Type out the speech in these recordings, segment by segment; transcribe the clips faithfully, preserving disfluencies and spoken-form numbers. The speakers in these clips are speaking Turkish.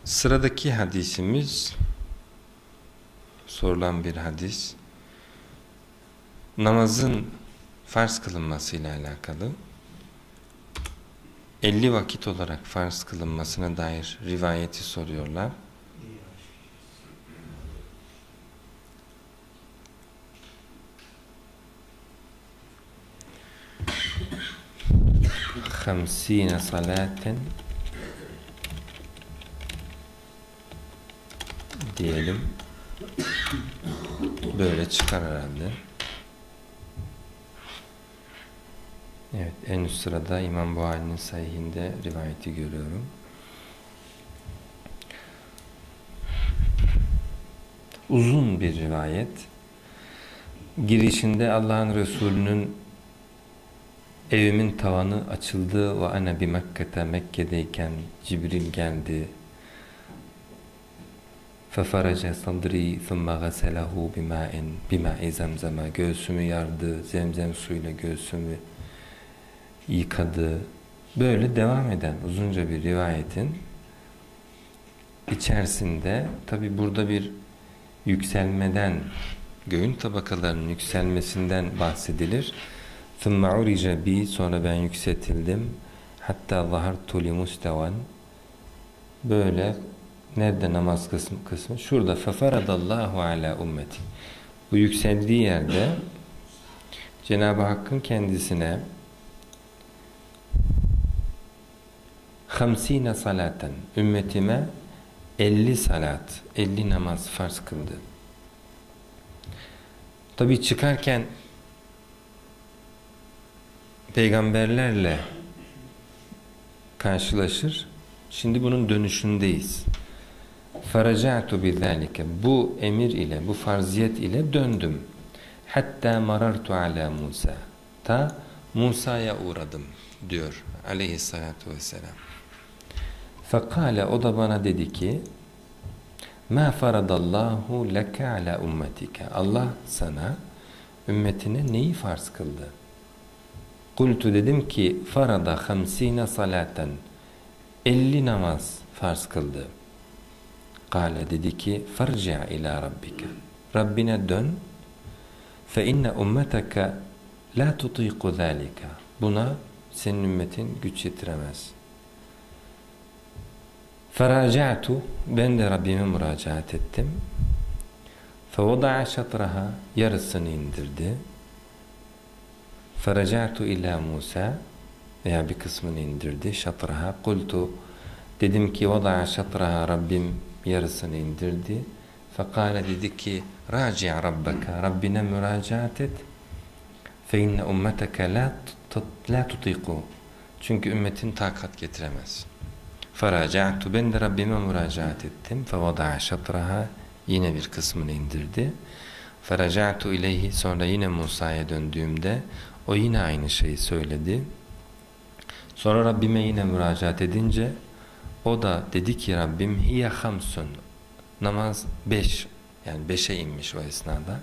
Sıradaki hadisimiz sorulan bir hadis. Namazın farz kılınmasıyla alakalı. elli vakit olarak farz kılınmasına dair rivayeti soruyorlar. Hamsine salaten diyelim. Böyle çıkar herhalde. Evet, en üst sırada İmam Buhari'nin sahihinde rivayeti görüyorum. Uzun bir rivayet. Girişinde Allah'ın Resulü'nün evimin tavanı açıldı ve ana bi Mekke'te, Mekke'deyken Cibril geldi. فَفَرَجَ صَدْرِي ثُمَّ غَسَلَهُ بِمَاءٍ بِمَاءِ زَمْزَمَ Göğsümü yardı, zemzem suyuyla göğsümü yıkadı. Böyle devam eden uzunca bir rivayetin içerisinde tabi burada bir yükselmeden, göğün tabakalarının yükselmesinden bahsedilir. ثُمَّ عُرِجَ بِي Sonra ben yükseltildim. Hatta ظَهَرْتُ لِمُسْتَوًا Böyle nerede namaz kısmı? kısmı? Şurada فَفَرَدَ اللّٰهُ عَلَى ümmeti. Bu yükseldiği yerde Cenab-ı Hakk'ın kendisine hamsine salaten ümmetime elli salat, elli namaz farz kıldı. Tabi çıkarken peygamberlerle karşılaşır. Şimdi bunun dönüşündeyiz. Faraca'tu bizalike bu emir ile, bu farziyet ile döndüm. Hatta marartu ala Musa. Ta Musa'ya uğradım diyor aleyhissalatu vesselam. Fekale o da bana dedi ki ma faradallahu leke ala ummetike. Allah sana ümmetine neyi farz kıldı? Kultu dedim ki farada hamsine salaten elli namaz farz kıldı. Kale dedi ki farci'a ila rabbike. Rabbine dön. Fe inne ummeteke la tutiku zalika. Buna senin ümmetin güç yetiremez. Feraca'tu ben de Rabbime müracaat ettim. Fe vada'a şatraha yarısını indirdi. Feraca'tu ila Musa veya bir kısmını indirdi. Şatraha kultu dedim ki vada'a şatraha Rabbim yarısını indirdi. Fekale dedi ki raci'a rabbaka Rabbine müracaat et. Fe inne ummeteke la tutiku. Çünkü ümmetin takat getiremez. Feraca'tu ben de Rabbime müracaat ettim. Fevada'a şatraha yine bir kısmını indirdi. Feraca'tu ileyhi sonra yine Musa'ya döndüğümde o yine aynı şeyi söyledi. Sonra Rabbime yine müracaat edince o da dedi ki Rabbim hiye hamsun namaz beş yani beşe inmiş o esnada.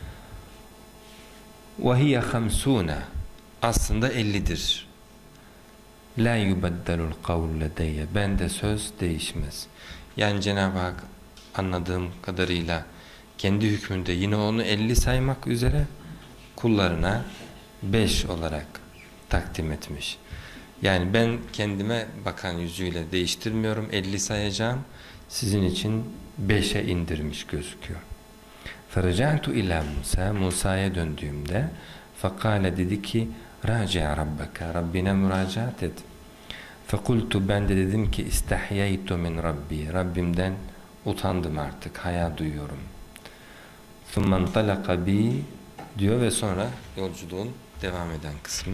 Ve hiye hamsuna aslında ellidir. La yubeddelul kavl ledeyye bende söz değişmez. Yani Cenab-ı Hak anladığım kadarıyla kendi hükmünde yine onu elli saymak üzere kullarına beş olarak takdim etmiş. Yani ben kendime bakan yüzüyle değiştirmiyorum, elli sayacağım. Sizin için beşe indirmiş gözüküyor. Feraca'tu ila Musa Musa'ya döndüğümde fekale dedi ki raci'a rabbaka Rabbine müracaat et. Fekultu ben de dedim ki istahyaytu min Rabbi Rabbimden utandım artık, haya duyuyorum. Thumman talaka bi diyor ve sonra yolculuğun devam eden kısmı.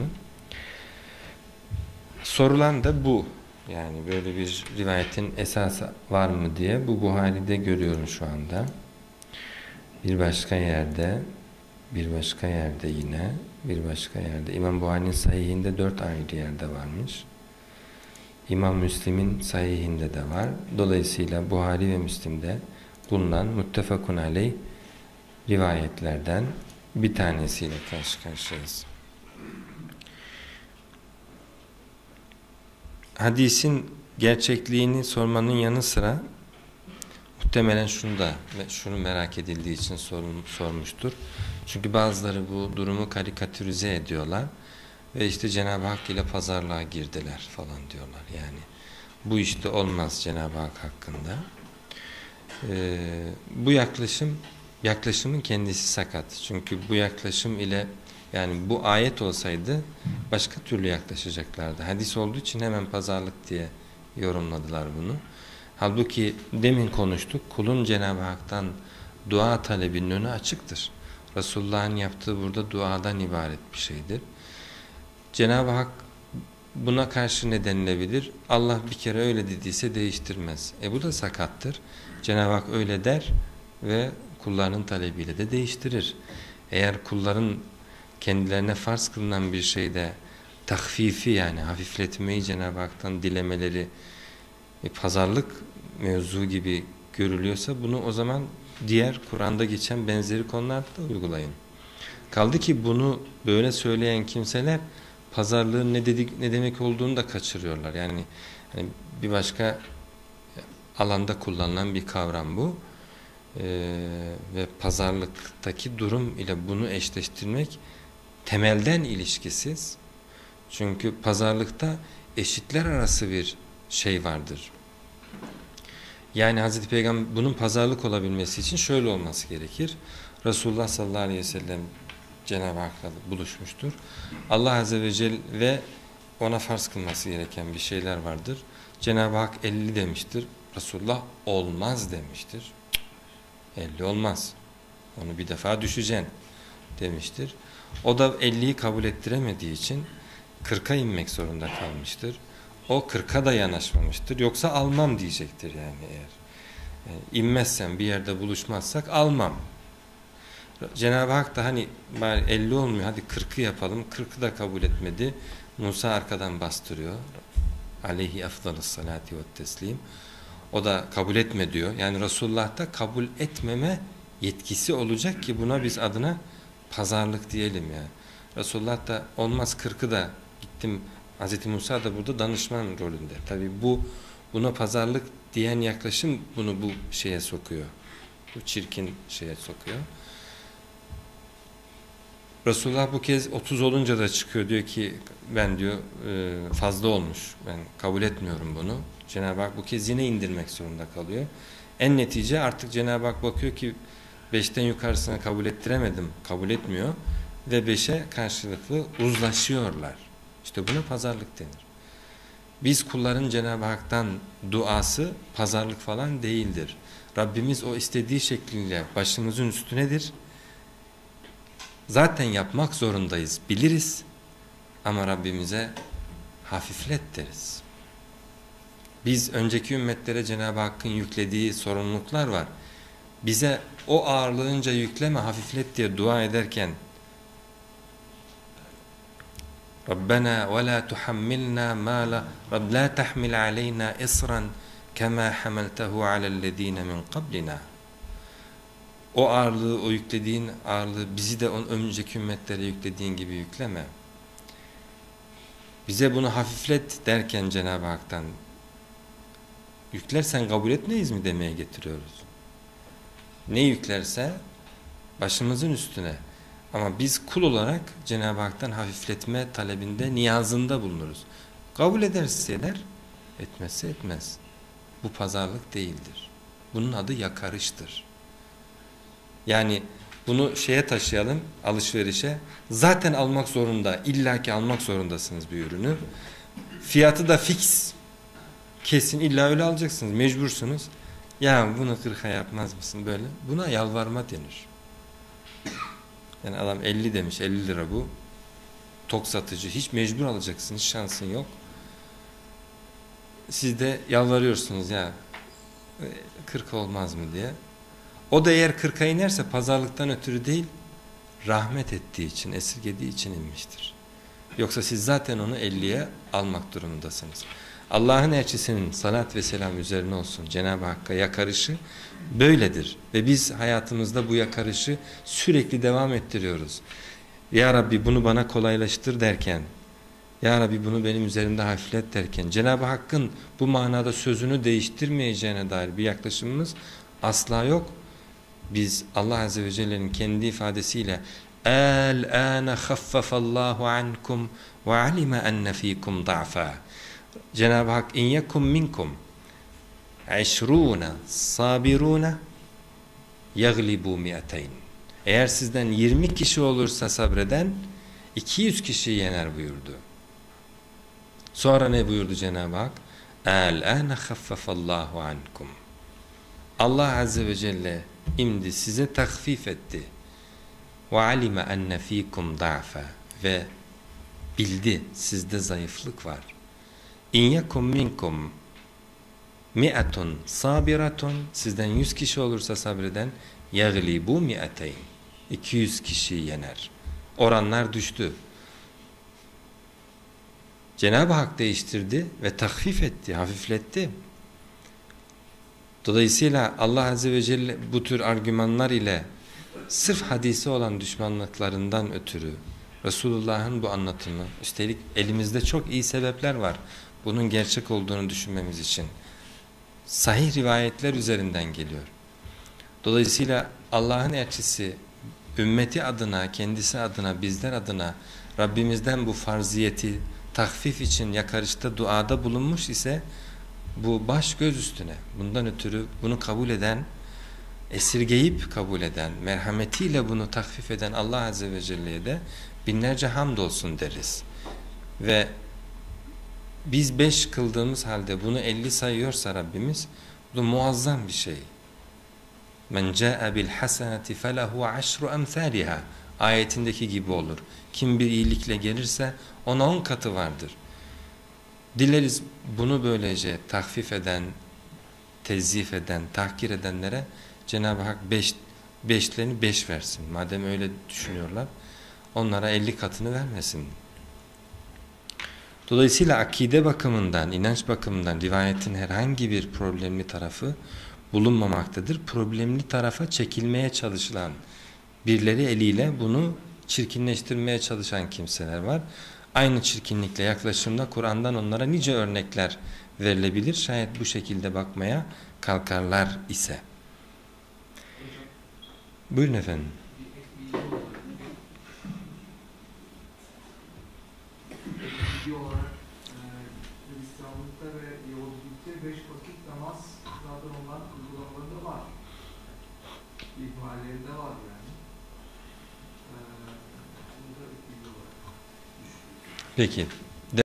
Sorulan da bu. Yani böyle bir rivayetin esası var mı diye. Bu Buhari'de görüyorum şu anda. Bir başka yerde, bir başka yerde yine, bir başka yerde. İmam Buhari'nin sahihinde dört ayrı yerde varmış. İmam Müslim'in sahihinde de var. Dolayısıyla Buhari ve Müslim'de bulunan muttefakun aleyh rivayetlerden bir tanesiyle karşı karşıyayız. Hadisin gerçekliğini sormanın yanı sıra Muhtemelen şunu da şunu merak edildiği için sorun, sormuştur. Çünkü bazıları bu durumu karikatürize ediyorlar ve işte Cenab-ı Hak ile pazarlığa girdiler falan diyorlar. Yani bu işte olmaz Cenab-ı Hak hakkında. Ee, bu yaklaşım yaklaşımın kendisi sakat. Çünkü bu yaklaşım ile yani bu ayet olsaydı başka türlü yaklaşacaklardı. Hadis olduğu için hemen pazarlık diye yorumladılar bunu. Halbuki demin konuştuk. Kulun Cenab-ı Hak'tan dua talebinin önü açıktır. Resulullah'ın yaptığı burada duadan ibaret bir şeydir. Cenab-ı Hak buna karşı ne denilebilir? Allah bir kere öyle dediyse değiştirmez. E bu da sakattır. Cenab-ı Hak öyle der ve kullarının talebiyle de değiştirir. Eğer kulların kendilerine farz kılınan bir şeyde tahfifi yani hafifletmeyi Cenab-ı Hak'tan dilemeleri e, pazarlık mevzu gibi görülüyorsa bunu o zaman diğer Kur'an'da geçen benzeri konularda da uygulayın. Kaldı ki bunu böyle söyleyen kimseler pazarlığın ne dedik ne demek olduğunu da kaçırıyorlar. Yani hani bir başka alanda kullanılan bir kavram bu. Ee, ve pazarlıktaki durum ile bunu eşleştirmek temelden ilişkisiz. Çünkü pazarlıkta eşitler arası bir şey vardır. Yani Hazreti Peygamber bunun pazarlık olabilmesi için şöyle olması gerekir. Resulullah sallallahu aleyhi ve sellem Cenab-ı Hak'la buluşmuştur. Allah azze ve celle ve ona farz kılması gereken bir şeyler vardır. Cenab-ı Hak elli demiştir. Resulullah olmaz demiştir. elli olmaz. Onu bir defa düşeceksin demiştir. O da elliyi kabul ettiremediği için kırka inmek zorunda kalmıştır. O kırka da yanaşmamıştır. Yoksa almam diyecektir yani eğer. Yani inmezsem bir yerde buluşmazsak almam. Cenab-ı Hak da hani bari elli olmuyor hadi kırkı yapalım. kırkı da kabul etmedi. Musa arkadan bastırıyor. Aleyhi afdalus salati ve teslim. O da kabul etme diyor. Yani Resulullah da kabul etmeme yetkisi olacak ki buna biz adına pazarlık diyelim yani. Resulullah da olmaz kırkı da gittim. Hazreti Musa da burada danışman rolünde. Tabi bu buna pazarlık diyen yaklaşım bunu bu şeye sokuyor. Bu çirkin şeye sokuyor. Resulullah bu kez otuz olunca da çıkıyor diyor ki ben diyor fazla olmuş. Ben kabul etmiyorum bunu. Cenab-ı Hak bu kez yine indirmek zorunda kalıyor. En netice artık Cenab-ı Hak bakıyor ki beşten yukarısına kabul ettiremedim. Kabul etmiyor. Ve beşe karşılıklı uzlaşıyorlar. İşte buna pazarlık denir. Biz kulların Cenab-ı Hak'tan duası pazarlık falan değildir. Rabbimiz o istediği şekliyle başımızın üstünedir. Zaten yapmak zorundayız, biliriz. Ama Rabbimize hafiflet deriz. Biz önceki ümmetlere Cenab-ı Hakk'ın yüklediği sorumluluklar var. Bize o ağırlığınca yükleme, hafiflet diye dua ederken Rabbena ve la tuhammilna ma la Rabb la tahmil aleyna isran kema hamaltahu alellezine min qablina. O ağırlığı, o yüklediğin ağırlığı bizi de onun önceki ümmetlere yüklediğin gibi yükleme. Bize bunu hafiflet derken Cenab-ı Hak'tan yüklersen kabul etmeyiz mi demeye getiriyoruz. Ne yüklerse başımızın üstüne. Ama biz kul olarak Cenab-ı Hak'tan hafifletme talebinde, niyazında bulunuruz. Kabul ederse eder, etmezse etmez. Bu pazarlık değildir. Bunun adı yakarıştır. Yani bunu şeye taşıyalım, alışverişe. Zaten almak zorunda, illaki almak zorundasınız bir ürünü. Fiyatı da fix. Kesin illa öyle alacaksınız, mecbursunuz. Ya bunu kırka yapmaz mısın böyle? Buna yalvarma denir. Yani adam elli demiş, elli lira bu. Tok satıcı, hiç mecbur alacaksın, hiç şansın yok. Siz de yalvarıyorsunuz ya kırk olmaz mı diye. O da eğer kırka inerse pazarlıktan ötürü değil, rahmet ettiği için, esirgediği için inmiştir. Yoksa siz zaten onu elliye almak durumundasınız. Allah'ın elçisinin salat ve selam üzerine olsun Cenab-ı Hakk'a yakarışı böyledir. Ve biz hayatımızda bu yakarışı sürekli devam ettiriyoruz. Ya Rabbi bunu bana kolaylaştır derken, Ya Rabbi bunu benim üzerimde hafiflet derken, Cenab-ı Hakk'ın bu manada sözünü değiştirmeyeceğine dair bir yaklaşımımız Asla yok. Biz Allah Azze ve Celle'nin kendi ifadesiyle el-âne khaffafallahu ankum ve alime enne fîkum da'fa. Cenab-ı Hak in yekum minkum işrûne sabirûne yaglibû mi'ateyn. Eğer sizden yirmi kişi olursa sabreden iki yüz kişiyi yener buyurdu. Sonra ne buyurdu Cenab-ı Hak? El-âne khaffafallahu ankum. Allah Azze ve Celle imdi size takfif etti. Ve alime enne fîkum da'fa. Ve bildi sizde zayıflık var. İn yekum minkum mi'atun sabiratun, sizden yüz kişi olursa sabreden yaglibu mi'ateyn, iki yüz kişiyi yener. Oranlar düştü. Cenab-ı Hak değiştirdi ve tahfif etti, hafifletti. Dolayısıyla Allah Azze ve Celle bu tür argümanlar ile sırf hadisi olan düşmanlıklarından ötürü Resulullah'ın bu anlatımı, üstelik elimizde çok iyi sebepler var bunun gerçek olduğunu düşünmemiz için, sahih rivayetler üzerinden geliyor. Dolayısıyla Allah'ın elçisi ümmeti adına, kendisi adına, bizler adına Rabbimizden bu farziyeti tahfif için yakarışta duada bulunmuş ise bu baş göz üstüne. Bundan ötürü bunu kabul eden, esirgeyip kabul eden, merhametiyle bunu tahfif eden Allah Azze ve Celle'ye de binlerce hamdolsun deriz. Ve biz beş kıldığımız halde bunu elli sayıyorsa Rabbimiz, bu muazzam bir şey. Men ca'e bil haseneti felehu aşru emsaliha ayetindeki gibi olur. Kim bir iyilikle gelirse ona on katı vardır. Dileriz bunu böylece tahfif eden, tezyif eden, tahkir edenlere Cenab-ı Hak beş, beşlerini beş versin. Madem öyle düşünüyorlar, onlara elli katını vermesin. Dolayısıyla akide bakımından, inanç bakımından rivayetin herhangi bir problemli tarafı bulunmamaktadır. Problemli tarafa çekilmeye çalışılan, birileri eliyle bunu çirkinleştirmeye çalışan kimseler var. Aynı çirkinlikle yaklaşımda Kur'an'dan onlara nice örnekler verilebilir. Şayet bu şekilde bakmaya kalkarlar ise. Buyurun efendim. Bilgi olarak e, Hristiyanlıkta ve Yahudilikte beş vakit namaz zaten onların uygulamaları da var. İhmalleri de var yani. E, bunu da bilgi olarak düşünüyorum. Peki.